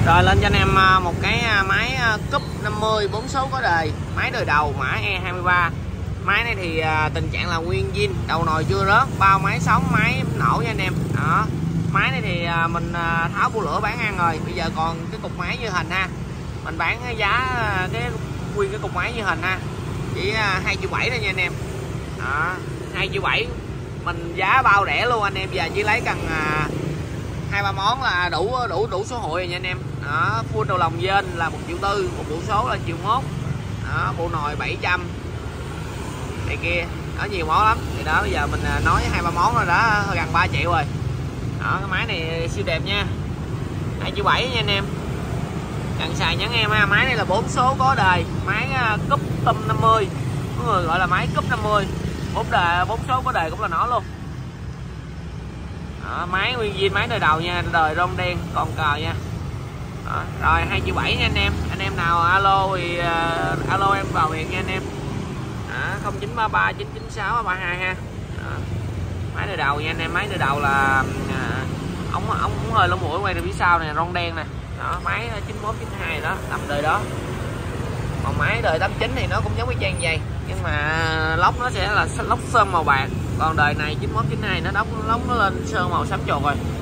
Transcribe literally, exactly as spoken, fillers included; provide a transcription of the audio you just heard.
Rồi lên cho anh em một cái máy cúp năm mươi bốn số có đời, máy đời đầu mã E hai mươi ba. Máy này thì tình trạng là nguyên zin, đầu nồi chưa rớt, bao máy sống, máy nổ nha anh em. Đó. Máy này thì mình tháo bu lửa bán ăn rồi, bây giờ còn cái cục máy như hình ha. Mình bán giá cái nguyên cái cục máy như hình ha. Chỉ hai triệu bảy thôi nha anh em. Đó, hai triệu bảy. Mình giá bao rẻ luôn anh em, giờ chỉ lấy cần hai ba món là đủ đủ đủ số hội rồi nha anh em. Đó, full đầu lòng dên là một triệu tư, một bộ số là triệu mốt. Đó, bộ nồi bảy trăm. Này kia, đó nhiều món lắm. Thì đó bây giờ mình nói hai ba món rồi đó, gần ba triệu rồi. Đó, cái máy này siêu đẹp nha. hai triệu bảy nha anh em. Cần xài nhắn em ha. Máy này là bốn số có đời, máy cúp tâm năm mươi. Có người gọi là máy cúp năm mươi. bốn đời bốn số có đời cũng là nó luôn. Đó, máy nguyên zin, máy đời đầu nha, đời rong đen còn cờ nha. Đó, rồi hai triệu bảy nha anh em. Anh em nào alo thì uh, alo em vào việc nha anh em. không chín ba ba chín chín sáu ba hai ha. Đó, máy đời đầu nha anh em. Máy đời đầu là uh, ống ống ống hơi lỗ mũi quay từ phía sau này, rong đen nè. Đó, máy chín mốt chín hai đó, tầm đời đó. Còn máy đời tám chín thì nó cũng giống cái trang vậy, nhưng mà lốc nó sẽ là lốc sơn màu bạc, còn đời này chín mốt chín hai nó đóng lốc nó lên sơn màu xám chột rồi.